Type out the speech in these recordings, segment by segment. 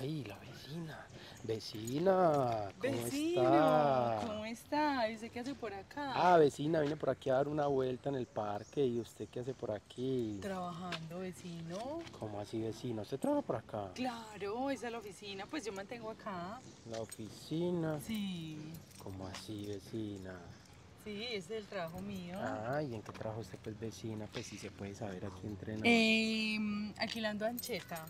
Ay, la vecina. Vecina, ¿cómo Vecino, está? ¿cómo está? ¿Y usted qué hace por acá? Ah, vecina, vine por aquí a dar una vuelta en el parque. ¿Y usted qué hace por aquí? Trabajando, vecino. ¿Cómo así, vecina? ¿Usted trabaja por acá? Claro, esa es la oficina, pues yo mantengo acá. La oficina. Sí, ¿Cómo así, vecina? sí, ese es el trabajo mío. Ah, ¿y en qué trabaja usted, pues, vecina? Pues si se puede saber aquí entre nos. Alquilando ancheta.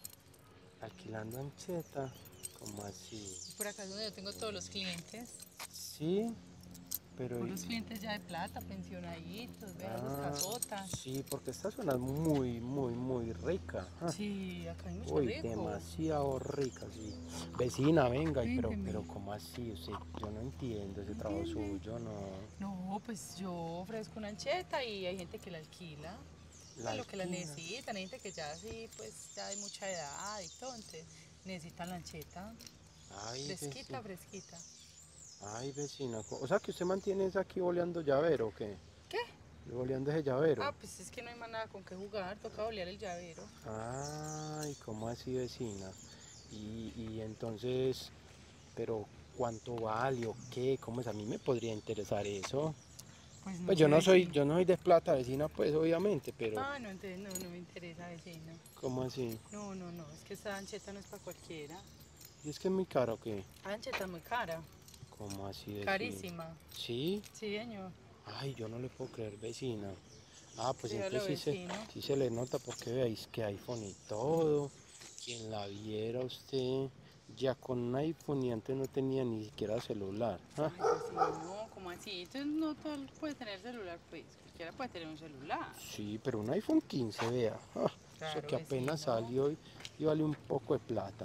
Alquilando ancheta. ¿Cómo así? Por acá es donde yo tengo todos los clientes. Sí, pero... Puros clientes ya de plata, pensionaditos, vean las Ah, casotas. sí, porque esta zona es muy, muy, muy rica. Ah. Sí, acá hay mucho Uy, rico. demasiado rica, sí. Vecina, venga, pero Cuénteme. ¿cómo así? Usted, yo no entiendo ese ¿No trabajo entiende? suyo, no. No, pues yo ofrezco una ancheta y hay gente que la alquila. La Pues lo que la alquila. necesitan, hay gente que ya sí, pues ya hay mucha edad y todo, entonces necesitan lancheta, Ay, fresquita, vecina. fresquita. Ay, vecina. O sea, que usted mantiene eso aquí boleando llavero, ¿o qué? ¿Qué? Boleando ese llavero. Ah, pues es que no hay más nada con qué jugar, toca olear el llavero. Ay, ¿cómo así, vecina? Y entonces, pero ¿cuánto vale o qué? ¿Cómo es? A mí me podría interesar eso. Pues no Pues sé, vecino. yo no soy de plata, vecina, pues obviamente, pero Ah, no, entonces no, no me interesa, vecino. ¿cómo así? No, no, no, es que esta ancheta no es para cualquiera. ¿Y es que es muy caro o qué? La ancheta es muy cara, ¿Cómo así, vecina? carísima. ¿Sí? Sí, señor. Ay, yo no le puedo creer, vecina. Ah, pues Créalo, entonces vecino. sí se le nota porque veáis que iPhone y todo. Quien la viera usted ya con un iPhone y antes no tenía ni siquiera celular. Ah, Ay, vecino, no, ¿cómo así? Entonces no todo puede tener celular, pues cualquiera puede tener un celular. sí, pero un iPhone 15, vea. Ah, eso Claro, que apenas vecino. salió y vale un poco de plata.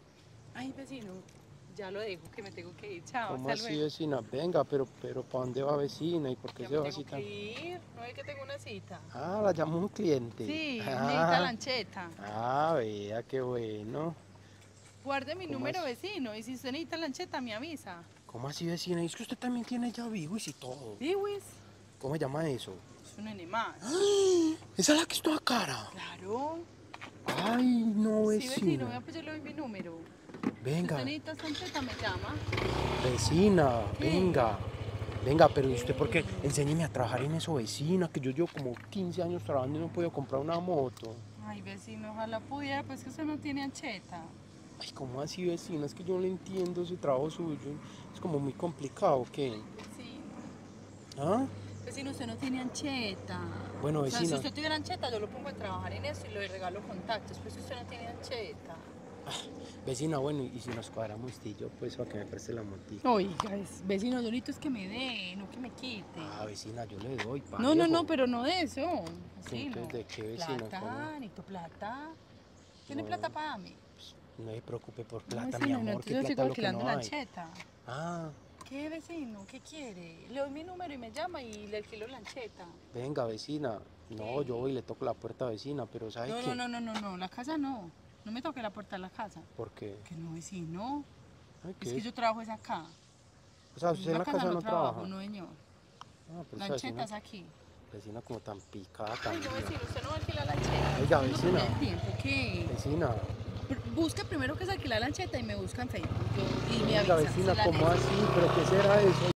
Ay, vecino, ya lo dejo, que me tengo que ir. Chao, ¿Cómo hasta así, luego. vecina? Venga, pero ¿para dónde va, vecina? ¿Y por qué Ya se me va tengo así que tan...? ir. ¿No ve que tengo una cita? Ah, la llamó un cliente. Sí, necesita Ah, lancheta. ah, vea, qué bueno. Guarde mi ¿Cómo número, así? vecino. Y si usted necesita lancheta, me avisa. ¿Cómo así, vecina? Y es que usted también tiene ya Bigos y todo. Diwis, ¿Cómo se llama eso? es un nene más. ¡Ay! Esa es la que es toda cara. Claro. Ay, no, Sí, vecino, vecina. vea, pues yo le doy mi número. Si usted Venga, necesita esta lancheta, me llama. vecina, ¿Qué? venga. Venga, pero ¿y usted por qué? ¿Qué? Enséñeme a trabajar en eso, vecina, que yo llevo como 15 años trabajando y no he podido comprar una moto. Ay, vecino, ojalá pudiera, pues que usted no tiene ancheta. Ay, ¿cómo así, vecina? Es que yo no le entiendo ese trabajo suyo. Es como muy complicado, ¿o qué? Ay, vecino. ¿Ah? Vecino, usted no tiene ancheta. Bueno, O sea, si vecina. usted tuviera ancheta, yo lo pongo a trabajar en eso y le regalo contactos. Pues usted no tiene ancheta. Vecina, bueno, y si nos cuadramos usted y yo, pues, para que me preste la motica. Oiga, vecino, yo necesito es que me dé, no que me quite. Ah, vecina, yo le doy, No, no, no, parejo. pero no de eso. Así no. Entonces, ¿de qué, vecina? ¿Cómo? Plata, necesito plata. ¿Tiene plata No, para darme? no se preocupe por No, plata, mi vecino, no, amor, entonces que yo plata sigo es lo que alquilando no la hay. ancheta. Ah, ¿Qué, vecino? ¿Qué quiere? Le doy mi número y me llama y le alquilo la ancheta. venga, vecina. No, yo ¿Qué? voy y le toco la puerta, vecina, pero ¿sabe No, no, qué? no, no, no, no, la casa no. No me toque la puerta de la casa. Porque, Que no, vecino. ay, Es ¿qué que es? yo trabajo es acá. O sea, Yo usted en en la la casa casa no no trabajo, trabaja. no, señor. Ah, pero La esa ancheta vecina, es aquí. vecina como tan picada Ay, no, también. vecino, usted no va a alquilar la ancheta. Oiga, Usted no vecina, pierde el tiempo. ¿Qué? vecina. Busca primero que es alquilar la ancheta y me busca en Facebook. Y me Venga, avisa si vecina, la ¿cómo necesita. así? ¿Pero qué será eso?